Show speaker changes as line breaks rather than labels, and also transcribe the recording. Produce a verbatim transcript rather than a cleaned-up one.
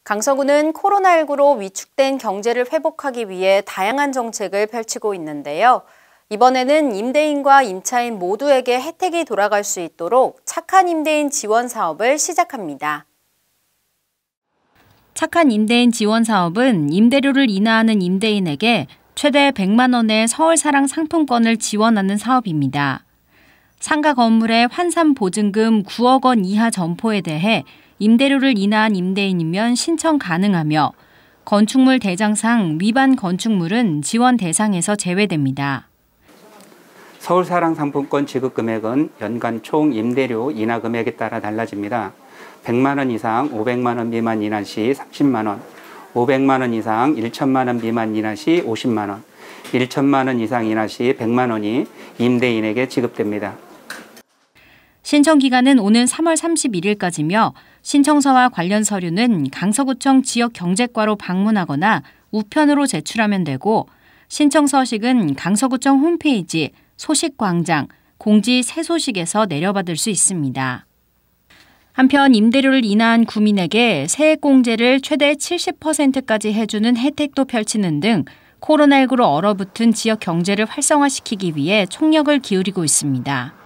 강서구는 코로나십구로 위축된 경제를 회복하기 위해 다양한 정책을 펼치고 있는데요. 이번에는 임대인과 임차인 모두에게 혜택이 돌아갈 수 있도록 착한 임대인 지원 사업을 시작합니다.
착한 임대인 지원 사업은 임대료를 인하하는 임대인에게 최대 백만 원의 서울사랑 상품권을 지원하는 사업입니다. 상가 건물의 환산 보증금 구억 원 이하 점포에 대해 임대료를 인하한 임대인이면 신청 가능하며 건축물 대장상 위반 건축물은 지원 대상에서 제외됩니다.
서울사랑 상품권 지급 금액은 연간 총 임대료 인하 금액에 따라 달라집니다. 백만 원 이상 오백만 원 미만 인하 시 삼십만 원, 오백만 원 이상 천만 원 미만 인하 시 오십만 원, 천만 원 이상 인하 시 백만 원이 임대인에게 지급됩니다.
신청 기간은 오는 삼월 삼십일일까지며 신청서와 관련 서류는 강서구청 지역경제과로 방문하거나 우편으로 제출하면 되고 신청서식은 강서구청 홈페이지 소식광장 공지 새소식에서 내려받을 수 있습니다. 한편 임대료를 인하한 구민에게 세액공제를 최대 칠십 퍼센트까지 해주는 혜택도 펼치는 등 코로나십구로 얼어붙은 지역 경제를 활성화시키기 위해 총력을 기울이고 있습니다.